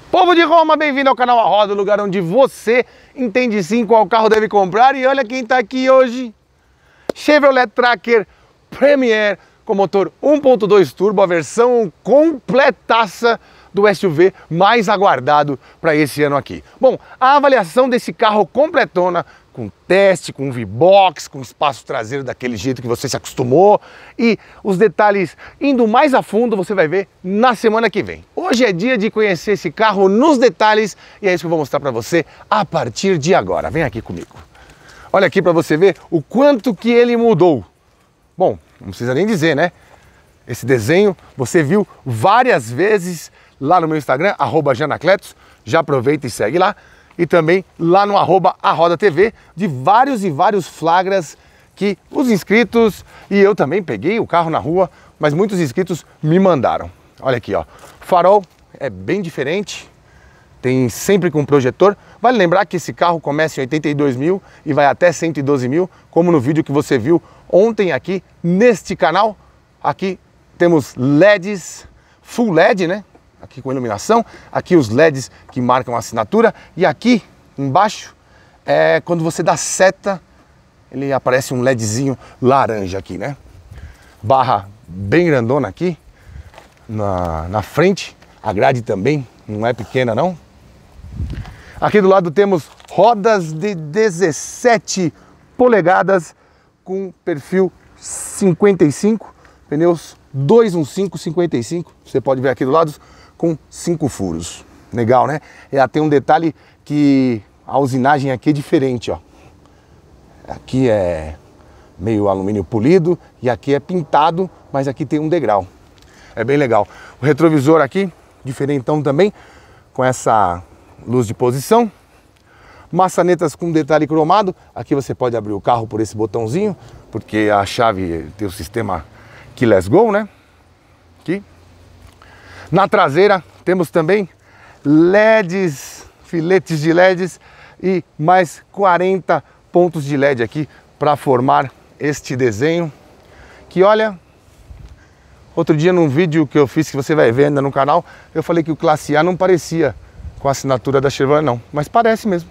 Povo de Roma, bem-vindo ao canal A Roda, o lugar onde você entende sim qual carro deve comprar. E olha quem está aqui hoje, Chevrolet Tracker Premier com motor 1.2 turbo, a versão completaça do SUV mais aguardado para esse ano aqui. Bom, a avaliação desse carro completona, com teste, com V-Box, com espaço traseiro daquele jeito que você se acostumou, e os detalhes indo mais a fundo você vai ver na semana que vem. Hoje é dia de conhecer esse carro nos detalhes e é isso que eu vou mostrar para você a partir de agora. Vem aqui comigo. Olha aqui para você ver o quanto que ele mudou. Bom, não precisa nem dizer, né? Esse desenho você viu várias vezes lá no meu Instagram, @janacletos, já aproveita e segue lá. E também lá no @ARodaTV, de vários e vários flagras que os inscritos e eu também peguei o carro na rua, mas muitos inscritos me mandaram. Olha aqui, ó, o farol é bem diferente, tem sempre com projetor. Vale lembrar que esse carro começa em 82 mil e vai até 112 mil, como no vídeo que você viu ontem aqui neste canal. Aqui temos LEDs, full LED, né? Aqui com iluminação, aqui os LEDs que marcam a assinatura, e aqui embaixo, quando você dá seta, ele aparece um LEDzinho laranja aqui, né? Barra bem grandona aqui na frente, a grade também não é pequena não. Aqui do lado temos rodas de 17 polegadas com perfil 55, pneus 215/55, você pode ver aqui do lado, com 5 furos. Legal, né? E tem um detalhe que a usinagem aqui é diferente, ó. Aqui é meio alumínio polido e aqui é pintado, mas aqui tem um degrau. É bem legal. O retrovisor aqui, diferentão também, com essa luz de posição. Maçanetas com detalhe cromado. Aqui você pode abrir o carro por esse botãozinho, porque a chave tem o sistema Keyless Go, né? Aqui. Na traseira temos também LEDs, filetes de LEDs e mais 40 pontos de LED aqui para formar este desenho. Que olha, outro dia num vídeo que eu fiz, que você vai ver ainda no canal, eu falei que o Classe A não parecia com a assinatura da Chevrolet não, mas parece mesmo.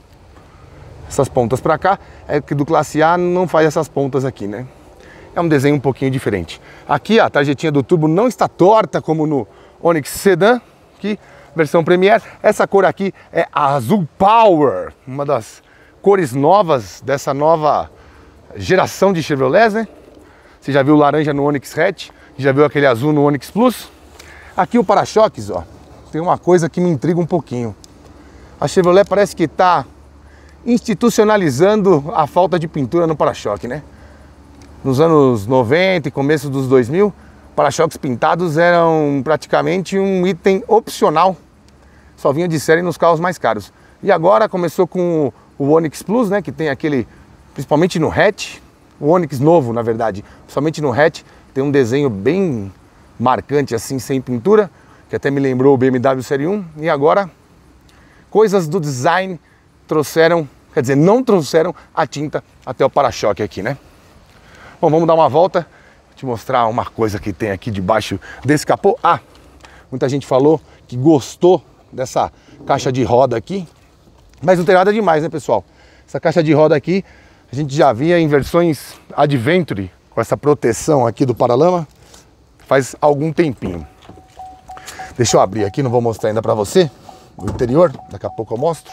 Essas pontas para cá, é que do Classe A não faz essas pontas aqui, né? É um desenho um pouquinho diferente. Aqui a tarjetinha do turbo não está torta como no Onix Sedan, que versão Premier. Essa cor aqui é a Azul Power, uma das cores novas dessa nova geração de Chevrolets, né? Você já viu o laranja no Onix Hatch, já viu aquele azul no Onix Plus. Aqui o para-choques, ó, tem uma coisa que me intriga um pouquinho. A Chevrolet parece que está institucionalizando a falta de pintura no para-choque, né? Nos anos 90 e começo dos 2000, para-choques pintados eram praticamente um item opcional. Só vinha de série nos carros mais caros. E agora começou com o Onix Plus, né, que tem aquele, principalmente no hatch, o Onix novo, na verdade, principalmente no hatch, tem um desenho bem marcante assim, sem pintura, que até me lembrou o BMW Série 1. E agora, coisas do design trouxeram, quer dizer, não trouxeram a tinta até o para-choque aqui, né? Bom, vamos dar uma volta, te mostrar uma coisa que tem aqui debaixo desse capô. Ah, muita gente falou que gostou dessa caixa de roda aqui, mas não tem nada demais, né, pessoal? Essa caixa de roda aqui, a gente já via em versões Adventure, com essa proteção aqui do paralama, faz algum tempinho. Deixa eu abrir aqui, não vou mostrar ainda pra você, o interior, daqui a pouco eu mostro.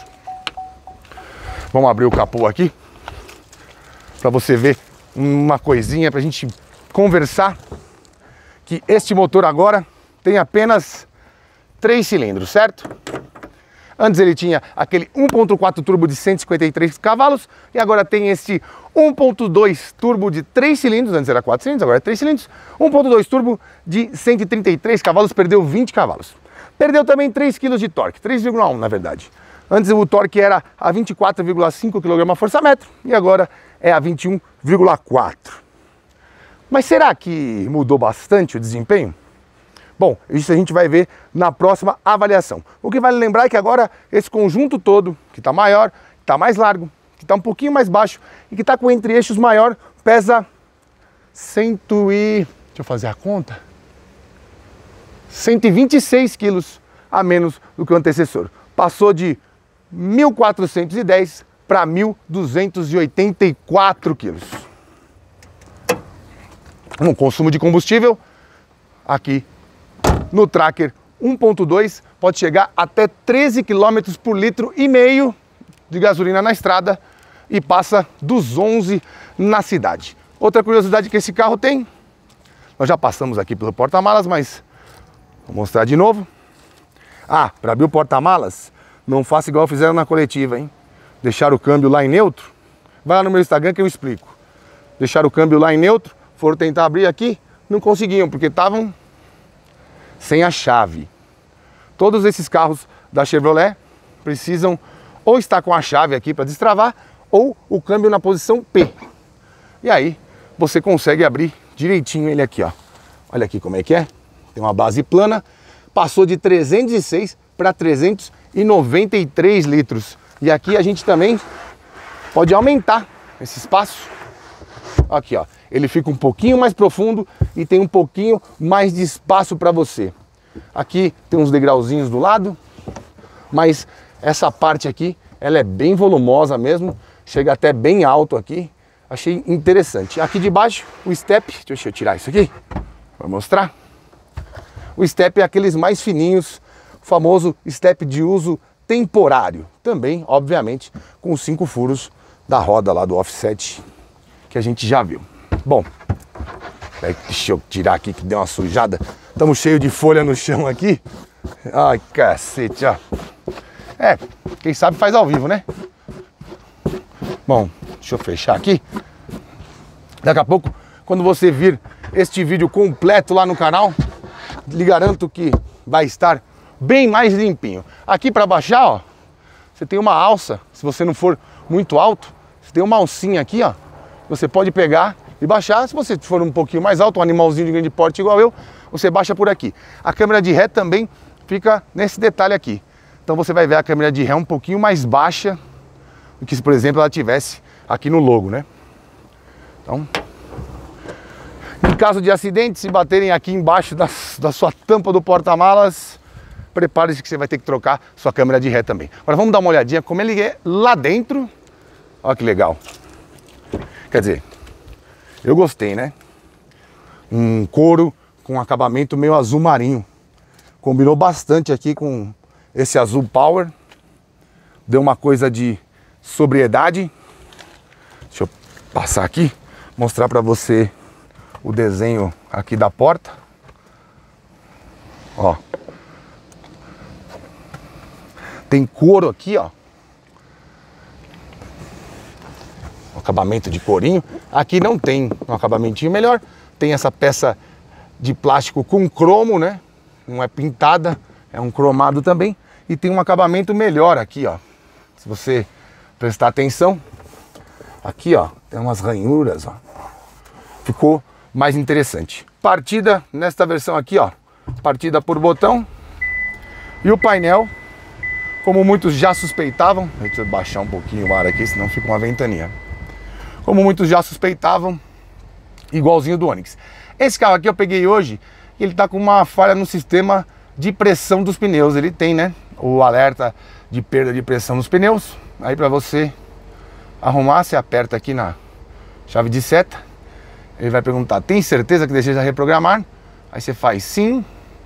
Vamos abrir o capô aqui, pra você ver uma coisinha pra gente conversar, que este motor agora tem apenas 3 cilindros, certo? Antes ele tinha aquele 1.4 turbo de 153 cavalos e agora tem este 1.2 turbo de 3 cilindros, antes era 4 cilindros, agora é 3 cilindros, 1.2 turbo de 133 cavalos, perdeu 20 cavalos. Perdeu também 3 kg de torque, 3,1 na verdade. Antes o torque era a 24,5 kgfm e agora é a 21,4. Mas será que mudou bastante o desempenho? Bom, isso a gente vai ver na próxima avaliação. O que vale lembrar é que agora esse conjunto todo, que está maior, está mais largo, que está um pouquinho mais baixo e que está com entre-eixos maior, pesa 126 quilos. a menos do que o antecessor. Passou de 1.410 para 1.284 quilos. Um consumo de combustível aqui no Tracker 1.2 pode chegar até 13 km por litro e meio de gasolina na estrada e passa dos 11 na cidade. Outra curiosidade que esse carro tem, nós já passamos aqui pelo porta-malas, mas vou mostrar de novo. Ah, para abrir o porta-malas, não faça igual fizeram na coletiva, hein? Deixar o câmbio lá em neutro. Vai lá no meu Instagram que eu explico. Deixar o câmbio lá em neutro, foram tentar abrir aqui, não conseguiam, porque estavam sem a chave. Todos esses carros da Chevrolet precisam ou estar com a chave aqui para destravar, ou o câmbio na posição P. E aí você consegue abrir direitinho ele aqui, ó. Olha aqui como é que é. Tem uma base plana. Passou de 306 para 393 litros. E aqui a gente também pode aumentar esse espaço. Aqui, ó. Ele fica um pouquinho mais profundo e tem um pouquinho mais de espaço para você. Aqui tem uns degrauzinhos do lado, mas essa parte aqui, ela é bem volumosa mesmo, chega até bem alto aqui. Achei interessante. Aqui de baixo, o step, deixa eu tirar isso aqui, para mostrar. O step é aqueles mais fininhos, o famoso step de uso temporário. Também, obviamente, com os 5 furos da roda lá do offset, que a gente já viu. Bom, deixa eu tirar aqui que deu uma sujada. Estamos cheios de folha no chão aqui. Ai, cacete, ó. É, quem sabe faz ao vivo, né? Bom, deixa eu fechar aqui. Daqui a pouco, quando você vir este vídeo completo lá no canal, lhe garanto que vai estar bem mais limpinho. Aqui para baixar, ó, você tem uma alça. Se você não for muito alto, você tem uma alcinha aqui, ó. Você pode pegar e baixar. Se você for um pouquinho mais alto, um animalzinho de grande porte igual eu, você baixa por aqui. A câmera de ré também fica nesse detalhe aqui. Então você vai ver a câmera de ré um pouquinho mais baixa do que se, por exemplo, ela tivesse aqui no logo, né? Então, em caso de acidente, se baterem aqui embaixo da sua tampa do porta-malas, prepare-se que você vai ter que trocar sua câmera de ré também. Agora vamos dar uma olhadinha como ele é lá dentro. Olha que legal. Quer dizer, eu gostei, né? Um couro com acabamento meio azul marinho. Combinou bastante aqui com esse azul power. Deu uma coisa de sobriedade. Deixa eu passar aqui, mostrar para você o desenho aqui da porta. Ó. Tem couro aqui, ó. Um acabamento de courinho. Aqui não tem um acabamentinho melhor. Tem essa peça de plástico com cromo, né? Não é pintada, é um cromado também. E tem um acabamento melhor aqui, ó. Se você prestar atenção, aqui, ó, tem umas ranhuras, ó. Ficou mais interessante. Partida nesta versão aqui, ó. Partida por botão. E o painel, como muitos já suspeitavam, deixa eu baixar um pouquinho o ar aqui, senão fica uma ventania. Como muitos já suspeitavam, igualzinho do Onix. Esse carro aqui eu peguei hoje, ele tá com uma falha no sistema de pressão dos pneus. Ele tem, né, o alerta de perda de pressão nos pneus. Aí para você arrumar, você aperta aqui na chave de seta. Ele vai perguntar, tem certeza que deseja reprogramar? Aí você faz sim.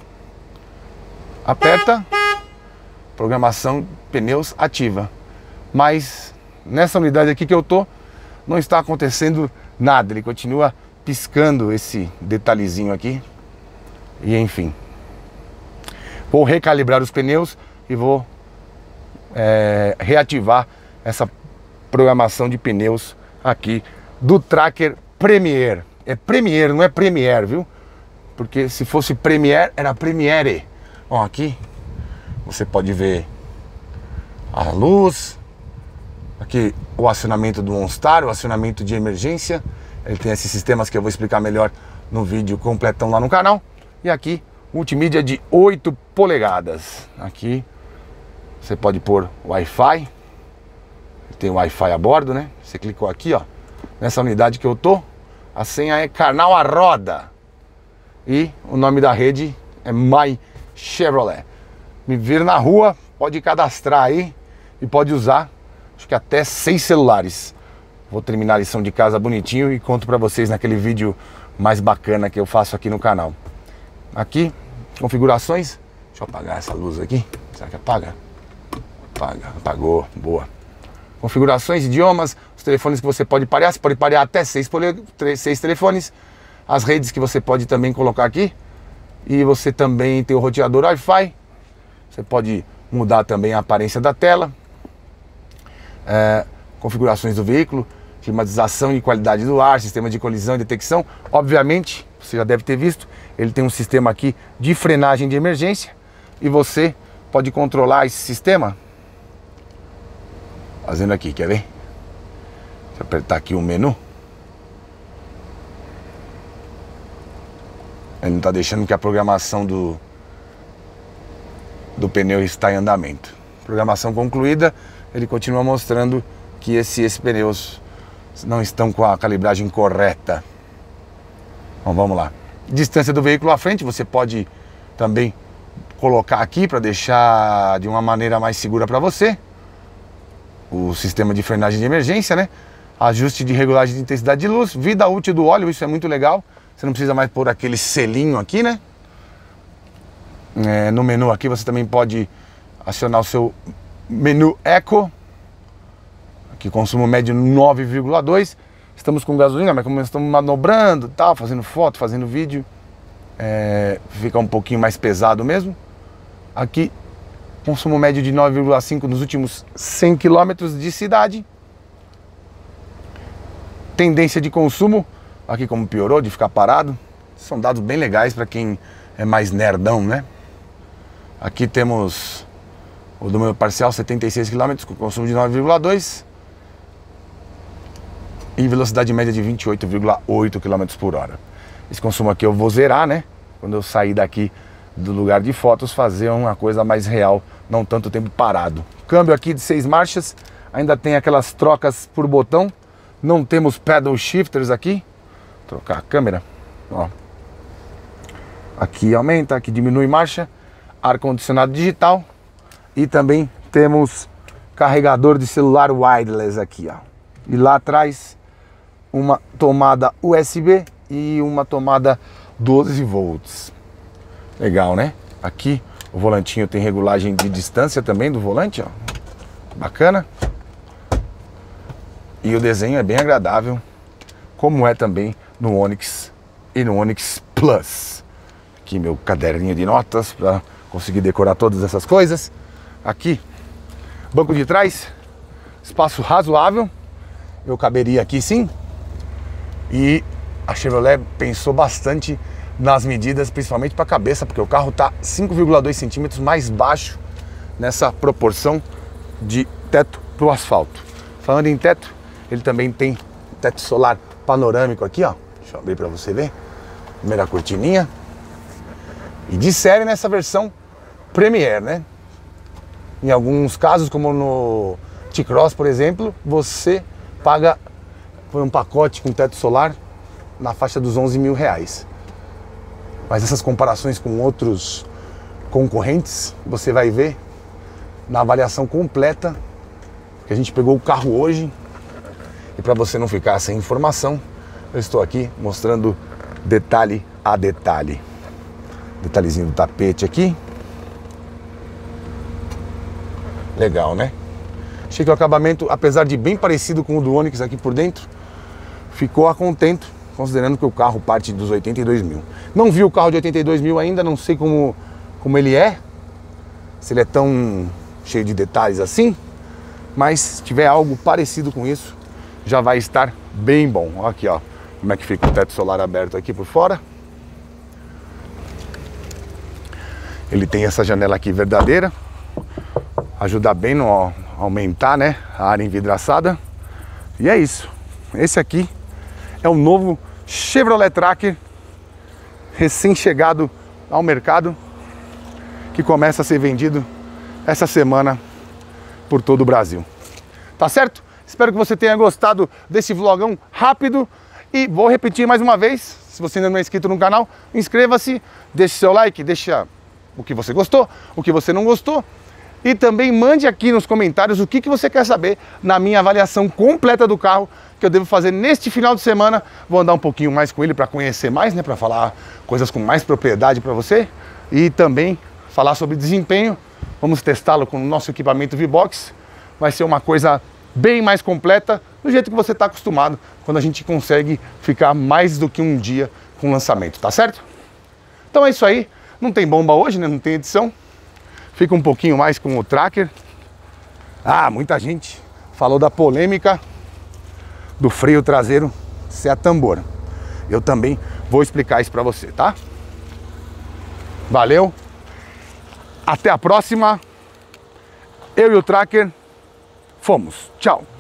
Aperta. Programação pneus ativa. Mas nessa unidade aqui que eu tô, não está acontecendo nada. Ele continua piscando esse detalhezinho aqui. E enfim. Vou recalibrar os pneus e vou reativar essa programação de pneus aqui do Tracker Premier. É Premier, não é Premier, viu? Porque se fosse Premier, era Premiere. Ó, aqui você pode ver a luz. Aqui o acionamento do OnStar, o acionamento de emergência. Ele tem esses sistemas que eu vou explicar melhor no vídeo completão lá no canal. E aqui, multimídia de 8 polegadas. Aqui você pode pôr Wi-Fi. Tem Wi-Fi a bordo, né? Você clicou aqui, ó. Nessa unidade que eu tô, a senha é Canal a Roda. E o nome da rede é My Chevrolet. me ver na rua, pode cadastrar aí e pode usar, acho que até 6 celulares. Vou terminar a lição de casa bonitinho e conto pra vocês naquele vídeo mais bacana que eu faço aqui no canal. Aqui, configurações. Deixa eu apagar essa luz aqui. Será que apaga? Apaga, apagou, boa. Configurações, idiomas, os telefones que você pode parear. Você pode parear até 6 telefones. As redes que você pode também colocar aqui. E você também tem o roteador Wi-Fi. Você pode mudar também a aparência da tela. Configurações do veículo. Climatização e qualidade do ar, sistema de colisão e detecção. Obviamente, você já deve ter visto, ele tem um sistema aqui de frenagem de emergência e você pode controlar esse sistema fazendo aqui, quer ver? Deixa eu apertar aqui o menu. Ele não está deixando que a programação do pneu está em andamento. Programação concluída, ele continua mostrando que esses pneus não estão com a calibragem correta. Bom, vamos lá. Distância do veículo à frente, você pode também colocar aqui para deixar de uma maneira mais segura para você. O sistema de frenagem de emergência, né? Ajuste de regulagem de intensidade de luz, vida útil do óleo, isso é muito legal. Você não precisa mais pôr aquele selinho aqui, né? No menu aqui você também pode acionar o seu menu Eco. Aqui consumo médio 9,2. Estamos com gasolina, mas como estamos manobrando, tal, fazendo foto, fazendo vídeo, fica um pouquinho mais pesado mesmo. Aqui, consumo médio de 9,5 nos últimos 100 km de cidade. Tendência de consumo, aqui como piorou, de ficar parado. São dados bem legais para quem é mais nerdão, né? Aqui temos o número parcial, 76 km, com consumo de 9,2. E velocidade média de 28,8 km por hora. Esse consumo aqui eu vou zerar, né? Quando eu sair daqui do lugar de fotos, fazer uma coisa mais real, não tanto tempo parado. Câmbio aqui de 6 marchas, ainda tem aquelas trocas por botão. Não temos pedal shifters aqui. Trocar a câmera, ó. Aqui aumenta, aqui diminui marcha. Ar-condicionado digital. E também temos carregador de celular wireless aqui, ó. E lá atrás uma tomada USB e uma tomada 12 volts. Legal, né? Aqui o volantinho tem regulagem de distância também do volante, ó. Bacana. E o desenho é bem agradável, como é também no Onix e no Onix Plus. Aqui meu caderninho de notas para conseguir decorar todas essas coisas. Aqui, banco de trás, espaço razoável. Eu caberia aqui sim. E a Chevrolet pensou bastante nas medidas, principalmente para a cabeça, porque o carro está 5,2 centímetros mais baixo nessa proporção de teto para o asfalto. Falando em teto, ele também tem teto solar panorâmico aqui, ó. Deixa eu abrir para você ver. Primeira cortininha. E de série nessa versão Premier, né? Em alguns casos, como no T-Cross, por exemplo, você paga por um pacote com teto solar na faixa dos 11 mil reais. Mas essas comparações com outros concorrentes, você vai ver na avaliação completa, que a gente pegou o carro hoje. E para você não ficar sem informação, eu estou aqui mostrando detalhe a detalhe. Detalhezinho do tapete aqui. Legal, né? Achei que o acabamento, apesar de bem parecido com o do Onix aqui por dentro, ficou a contento, considerando que o carro parte dos 82 mil. Não vi o carro de 82 mil ainda, não sei como ele é, se ele é tão cheio de detalhes assim, mas se tiver algo parecido com isso, já vai estar bem bom. Aqui, ó, como é que fica o teto solar aberto aqui por fora. Ele tem essa janela aqui verdadeira, ajuda bem no aumentar, né, a área envidraçada. E é isso. Esse aqui é o novo Chevrolet Tracker recém-chegado ao mercado, que começa a ser vendido essa semana por todo o Brasil. Tá certo? Espero que você tenha gostado desse vlogão rápido e vou repetir mais uma vez, se você ainda não é inscrito no canal, inscreva-se, deixe seu like, deixa o que você gostou, o que você não gostou. E também mande aqui nos comentários o que você quer saber na minha avaliação completa do carro que eu devo fazer neste final de semana. Vou andar um pouquinho mais com ele para conhecer mais, né, para falar coisas com mais propriedade para você e também falar sobre desempenho. Vamos testá-lo com o nosso equipamento V-Box. Vai ser uma coisa bem mais completa, do jeito que você está acostumado, quando a gente consegue ficar mais do que um dia com o lançamento, tá certo? Então é isso aí. Não tem bomba hoje, né? Não tem edição. Fica um pouquinho mais com o Tracker. Ah, muita gente falou da polêmica do freio traseiro ser a tambor. Eu também vou explicar isso para você, tá? Valeu. Até a próxima. Eu e o Tracker fomos. Tchau.